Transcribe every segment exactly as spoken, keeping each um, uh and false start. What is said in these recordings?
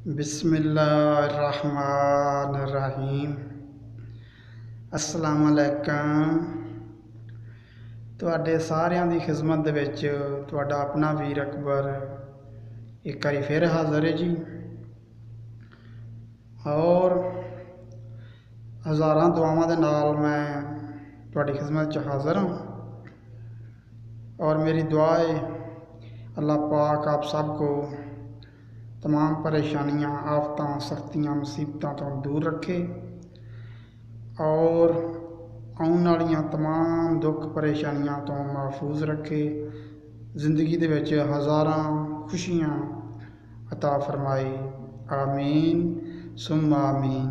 बिस्मिल्लाहिर्रहमानिर्रहीम। अस्सलामुअलैकुम। तुहाडे सारियां दी खिदमत दे विच तुहाडा अपना वीर अकबर एक बारी फिर हाज़र है जी। और हज़ारां दुआवां दे नाल मैं तुहाडी खिदमत च हाज़र हाँ। और मेरी दुआ है अल्लाह पाक आप सबको तमाम परेशानियां, आफतां, सख्तियां, मुसीबतों तो दूर रखे और आने वाली तमाम दुख परेशानियां तो महफूज रखे। जिंदगी दे विच हज़ारां खुशियां अता फरमाए। आमीन सुम्मा आमीन।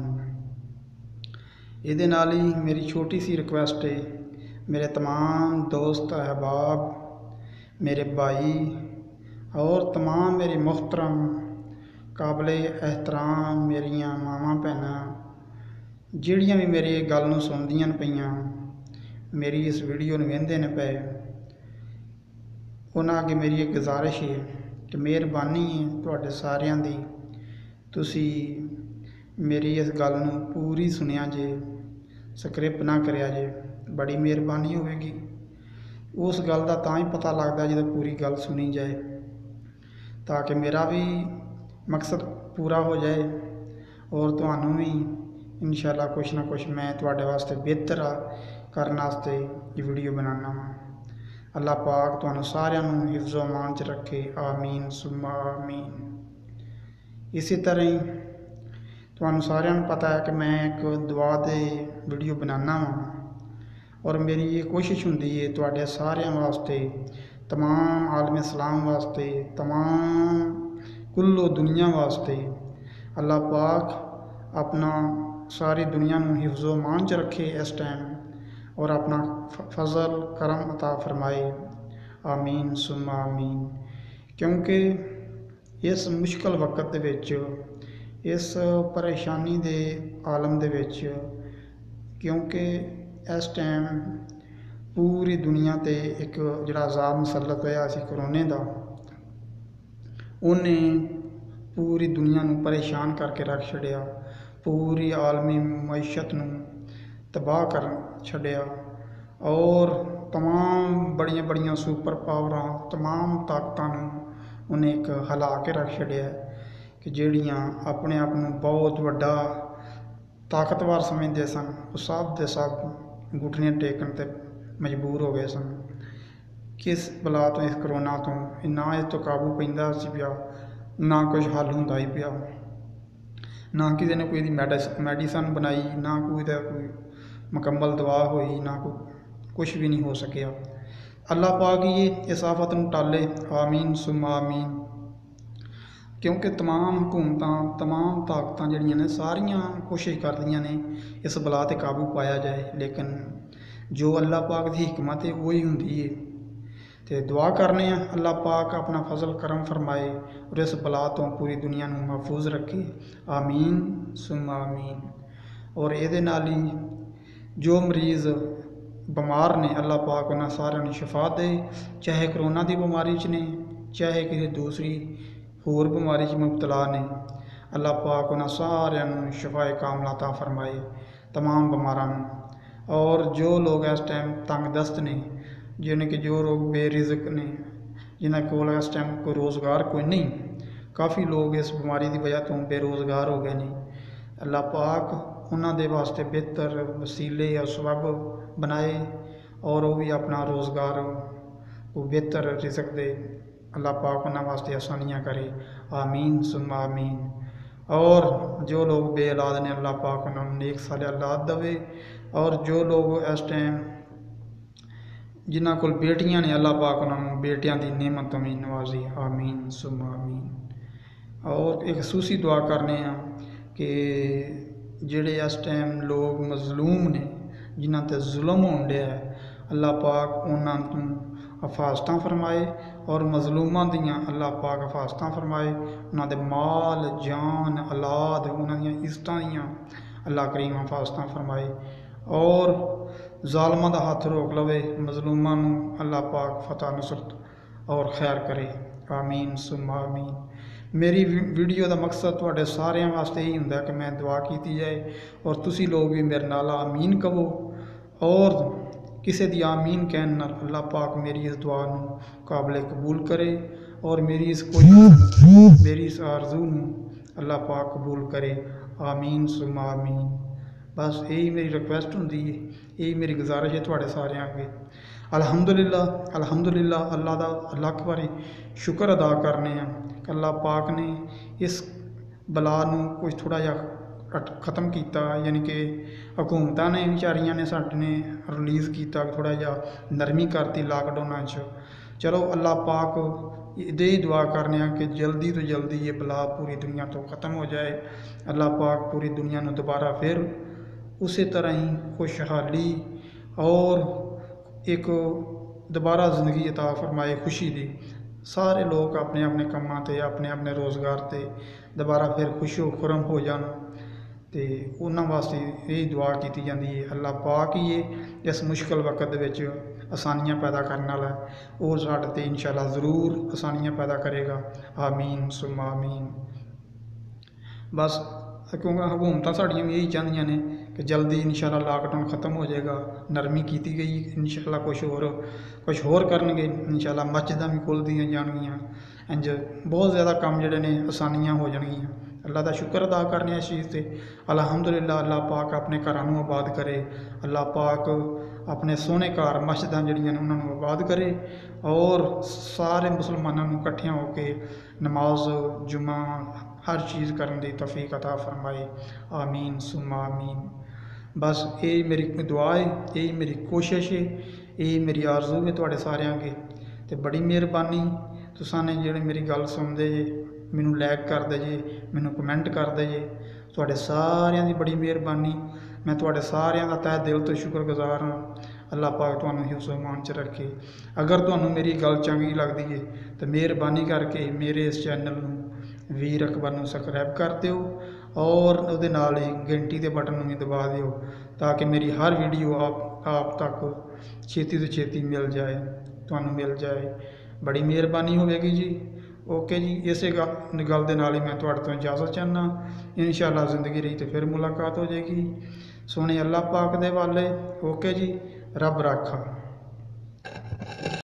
इहदे नाल ही मेरी छोटी सी रिक्वेस्ट है, मेरे तमाम दोस्त अहबाब, मेरे भाई और तमाम मेरी मुहतरम काबिल एहतराम मेरिया मावां भैनां जिहड़ियां भी मेरी गल नूं सुनदियां पईयां, मेरी इस वीडियो नूं वेंदे ने पे, उन्हां अगे मेरी एक गुजारिश है कि मेहरबानी है तुहाडे सारियां दी, तुसी मेरी इस गल नूं पूरी सुनिया जे, स्क्रिप ना करिया जे, बड़ी मेहरबानी होवेगी। उस गल दा तां ही पता लगदा जदों पूरी गल सुनी जाए, ताकि मेरा भी मकसद पूरा हो जाए और तुहानूं भी इंशाअल्लाह कुछ ना कुछ मैं तुहाडे वास्ते बेहतर करने वास्ते ये वीडियो बनाना वा। अल्लाह पाक तुहानूं सारियां नूं हिफ्ज़ो अमान च रखे। आमीन सुम्मा आमीन। इसी तरह ही तुहानूं सारियां नूं पता है कि मैं एक दुआ दे वीडियो बनाना वा और मेरी ये कोशिश हुंदी है तुहाडे सारियां वास्ते, तमाम आलम इस्लाम वास्ते, तमाम कुल्लो दुनिया वास्ते अल्लाह पाक अपना सारी दुनिया में हिफ्ज़ो मान च रखे इस टाइम और अपना फजल करम अता फरमाए। आमीन सुम्मा आमीन। क्योंकि इस मुश्किल वक्त दे विच, इस परेशानी दे आलम दे विच, क्योंकि इस टाइम पूरी दुनिया ते एक जिहड़ा अज़ाब मुसलत होया सी करोने दा, उन्हें पूरी दुनिया नूं परेशान करके रख छड़िया, पूरी आलमी मैशत नूं तबाह कर छड़िया और तमाम बड़िया बड़िया सुपर पावरां, तमाम ताकतां नूं उन्हें एक हिला के रख छड़िया कि जिहड़ियां अपने आप नूं बहुत वड्डा ताकतवर समझदे सन, वो सब दे सब घुटने टेकन ते मजबूर हो गए सन। किस बला तो, इस करोना तो ना इस तो काबू पैंदा सी पिया, ना कुछ हल हुंदा ही पिया, ना किसी ने कोई मैडिस मैडिसन बनाई, ना कोई दा कोई मुकम्मल दवा होई, ना कोई कुछ भी नहीं हो सकिया। अल्लाह पाक ये इस आफत नूं टाले। आमीन सुम्मा आमीन। क्योंकि तमाम हुकूमतां, तमाम ताकतां जिहड़ियां ने सारियां कोशिश करदियां ने इस बला ते काबू पाया जाए, लेकिन जो अल्लाह पाक दी हिकमत है वही हुंदी है। तो दुआ करने अल्लाह पाक अपना फजल करम फरमाए और इस बला तो पूरी दुनिया नूं महफूज रखे। आमीन सुम्मा आमीन। और ये नाल ही जो मरीज़ बीमार ने अल्लाह पाक उन्हां सारियां नूं शिफा दे, चाहे करोना की बीमारी च ने, चाहे किसी दूसरी होर बीमारी च मुबतला ने, अल्लाह पाक उन्हां सारियां नूं शिफाए कामला अता फरमाए, तमाम बीमारां नूं। और जो लोग इस टाइम तंग दस्त ने, जिन्हें कि जो लोग बेरिजक ने, जिन्हें कोल इस टाइम कोई रोज़गार कोई नहीं, काफ़ी लोग इस बीमारी की वजह तो बेरोज़गार हो गए हैं। अल्लाह पाक उन्होंने दे वास्ते बेहतर वसीले या सबब बनाए और वो भी अपना रोज़गार को बेहतर रिज़्क दे। अल्लाह पाक उन्होंने वास्ते आसानियाँ करे। आमीन सुम्मा आमीन। और जो लोग बे औलाद ने अल्लाह पाक उन्होंने नेक साले औलाद दवे। और जो लोग इस टाइम जिन्हां कोल बेटियां ने अल्लाह पाक उन्होंने बेटियां की नेमत में नवाजी। आमीन सुम्मा आमीन। और एक खसूसी दुआ करने कि जिहड़े इस टाइम लोग मजलूम ने, जिन्हां ते जुल्म होण दिया है, अल्लाह पाक उन्हां तों हिफाजतां फरमाए और मजलूमां दियां अल्लाह पाक हिफाजतां फरमाए। उन्हां दे माल जान औलाद, उन्हां दियां इज्जतां दियां अल्लाह करीम हिफाजतां फरमाए और जालमां दा हथ रोक लवे, मजलूमां नूं अल्लाह पाक फतह नुसरत और खैर करे। आमीन सुम्मा आमीन। मेरी वीडियो का मकसद तुहाडे सारिਆਂ वास्ते यही हुंदा कि मैं दुआ की जाए और तुसी लोग भी मेरे नाल आमीन कहो और किसी दी आमीन कहने नाल अल्लाह पाक मेरी इस दुआ नूं काबिल कबूल करे और मेरी इस कोशिश मेरी इस आरजू नूं अल्लाह पाक कबूल करे। आमीन सुम्मा आमीन। बस यही मेरी रिक्वेस्ट होंदी है, यही मेरी गुजारिश है तुहाडे सारिਆਂ अगे। अल्हम्दुलिल्लाह अल्हम्दुलिल्लाह अल्लाह दा लख बारी शुक्र अदा करने कि अल्लाह पाक ने इस बला नूं कुछ थोड़ा जिहा खत्म किया, यानी कि हुकूमतां ने विचारियां ने साडे ने रिलीज़ किया, थोड़ा जिहा नरमी करती लॉकडाउन च। चलो अल्लाह पाक ये ही दुआ करने कि जल्दी तो जल्दी ये बला पूरी दुनिया तो ख़त्म हो जाए। अल्लाह पाक पूरी दुनिया नूं दोबारा फिर उस तरह ही खुशहाली और एक दोबारा जिंदगी अता फरमाए, खुशी दी। सारे लोग अपने अपने कामों ते अपने अपने रोज़गार से दोबारा फिर खुशो खुरम हो जान, तो उन्होंने वास्ते यही दुआ की जाती है। अल्लाह पाक ही है इस मुश्किल वक्त विच आसानियाँ पैदा करने वाला है, और साढ़े ते इंशाअल्लाह ज़रूर आसानियाँ पैदा करेगा। आमीन सुम्मा आमीन। बस क्योंकि हुकूमतां साड़ियां भी यही चाहदियां ने कि जल्दी इंशाअल्लाह लॉकडाउन ख़त्म हो जाएगा, नरमी की गई इंशाअल्लाह, कुछ होर कुछ होर करनगे इंशाअल्लाह, मस्जिदां भी खुल दियां जाणगियां, इंज बहुत ज़्यादा काम जिहड़े ने आसानियां हो जाणगियां। अल्लाह का शुक्र अदा करने इस चीज़ से। अल्हम्दुलिल्लाह अल्लाह पाक अपने घरां नूं आबाद करे, अल्लाह पाक अपने सोहने घर मस्जिदां जिहड़ियां ने उन्हां नूं आबाद करे और सारे मुसलमानों नूं इकट्ठियां होकर नमाज जुम्मा हर चीज़ करने की तौफीक अता फरमाए। आमीन सुम्मा आमीन। बस यही मेरी दुआ है, यही मेरी कोशिश है, यही मेरी आरजू है तुहाडे सारिਆਂ अगे। तो बड़ी मेहरबानी तुसां ने जिहड़े मेरी गल सुनदे जे, मैनू लाइक करदे जे, मैनू कमेंट करदे जे, तुहाडे सारिਆਂ दी बड़ी मेहरबानी। मैं तुहाडे सारिਆਂ दा तह दिल तो शुक्रगुजार हाँ। अल्लाह पाक तुहानू हिफ्ज़ ईमान च रखे। अगर तुहानू मेरी गल चंगी लगदी है तो मेहरबानी करके मेरे इस चैनल नूं वीर अकबर नूं सबसक्राइब कर दिओ और उहदे नाल ही घंटी के बटन नूं भी दबा दिओ, ताकि मेरी हर वीडियो आप आप तक छेती तो छेती मिल जाए, तुहानू मिल जाए। बड़ी मेहरबानी होवेगी जी। ओके जी, इसे गल गल दे नाल ही मैं तुहाडे तो इजाज़त चाहना। इंशाअल्लाह ज़िंदगी रही तो फिर मुलाकात हो जाएगी। सोने अल्लाह पाक दे वाले। ओके जी, रब राखा।